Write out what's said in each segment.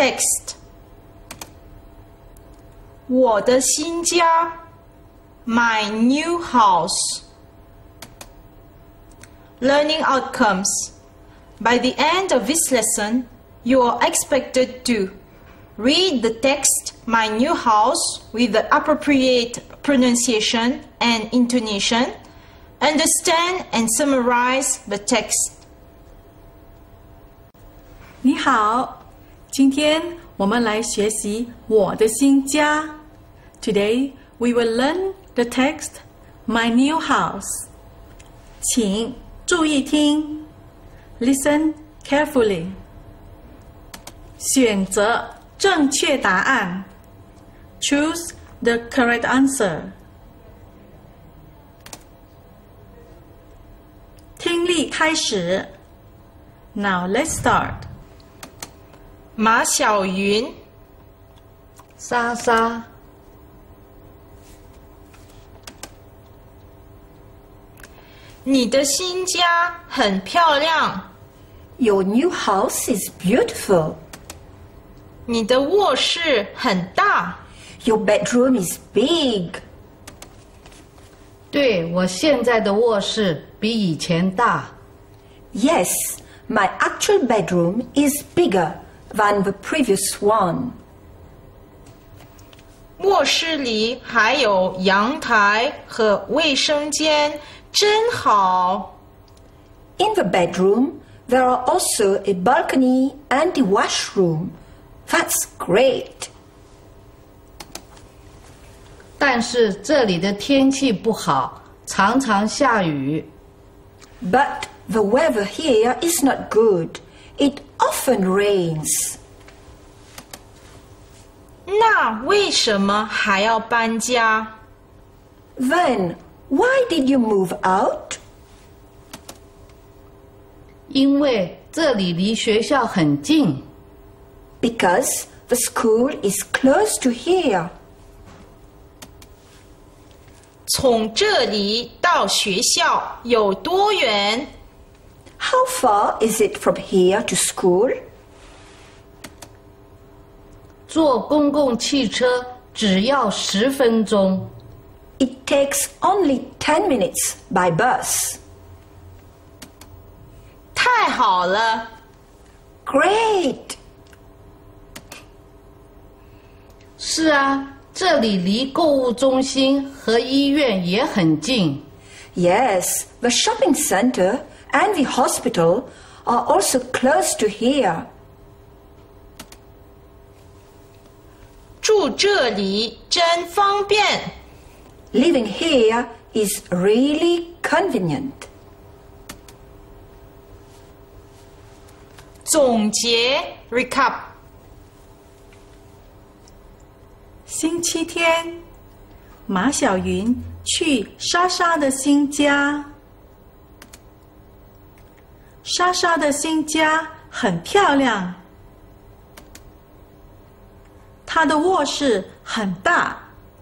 Text 我的新家 My new house. Learning outcomes. By the end of this lesson, you are expected to read the text My new house with the appropriate pronunciation and intonation, understand and summarize the text. 你好，今天我们来学习我的新家。Today we will learn the text My new house. 请注意听 Listen carefully. 选择正确答案 Choose the correct answer. 听力开始 Now let's start. 马小云莎莎， 你的新家很漂亮， Your new house is beautiful. 你的卧室很大， Your bedroom is big. 对，我现在的卧室比以前大。 Yes, my actual bedroom is bigger than the previous one. 卧室里还有阳台和卫生间，真好。 In the bedroom, there are also a balcony and a washroom. That's great. 但是这里的天气不好，常常下雨。 But the weather here is not good. It often rains. 那为什么还要搬家？ Then, why did you move out? 因为这里离学校很近。 Because the school is close to here. 从这里到学校有多远？ How far is it from here to school? 坐公共汽车只要10分钟。 It takes only 10 minutes by bus. 太好了！ Great! 是啊，这里离购物中心和医院也很近。 Yes, the shopping center and the hospital are also close to here. 住这里真方便。 Living here is really convenient. 总结 recap。 星期天，马小云去莎莎的新家。莎莎的新家很漂亮，她的卧室很大，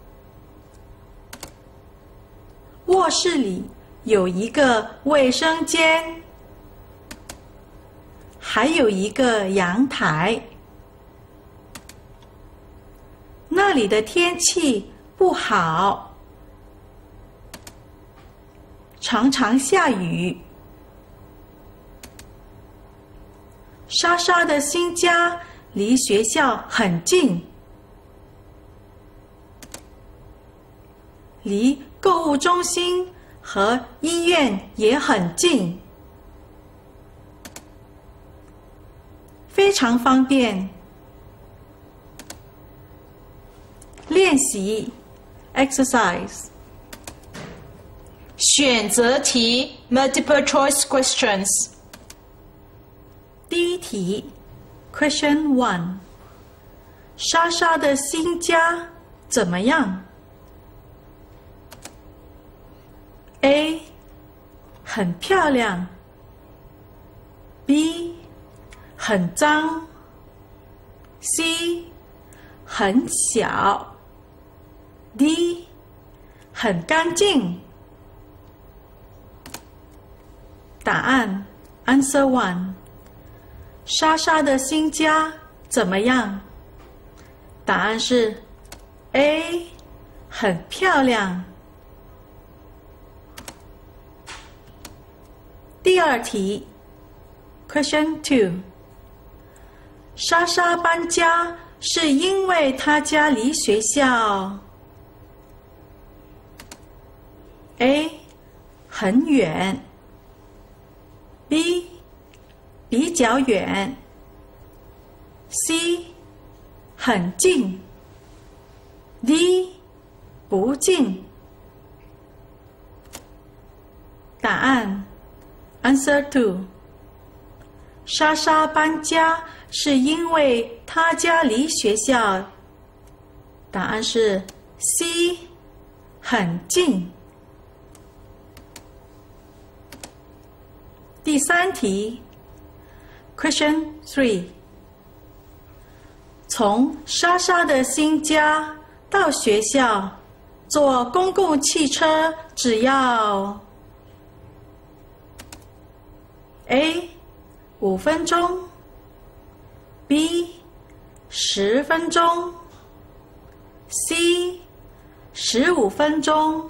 卧室里有一个卫生间，还有一个阳台。那里的天气不好，常常下雨。莎莎的新家离学校很近，离购物中心和医院也很近，非常方便。练习 exercise 选择题 multiple choice questions。 第一题 Question 1莎莎的新家怎么样 ？A 很漂亮 B 很脏 C 很小 D 很干净。答案 Answer 1。莎莎的新家怎么样？答案是 A 很漂亮。第二题 Question 2莎莎搬家是因为她家离学校 A 很远 B 比较远 C 很近 D 不近。答案 Answer 2莎莎搬家是因为她家离学校。答案是 C 很近。第三题 Question 3从莎莎的新家到学校坐公共汽车只要 A 5分钟 B 10分钟 C 15分钟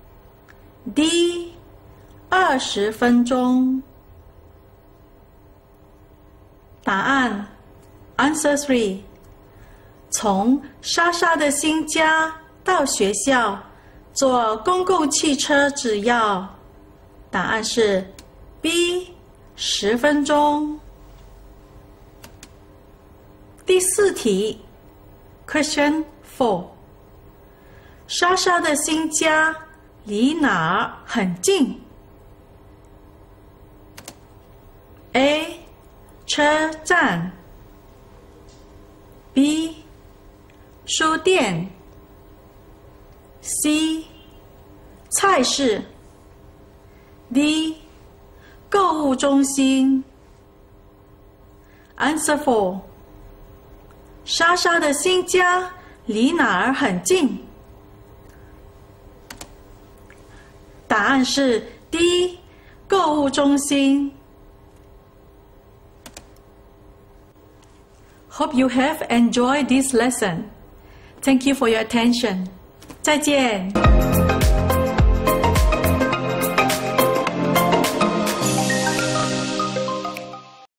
D 20分钟。答案 Answer 3从莎莎的新家到学校坐公共汽车只要。答案是 B 10分钟。第四题 Question 4莎莎的新家离哪儿很近 A 车站 B 书店 C 菜市 D 购物中心。 Answer 4莎莎的新家离哪儿很近？答案是 D 购物中心。Hope you have enjoyed this lesson. Thank you for your attention. 再见。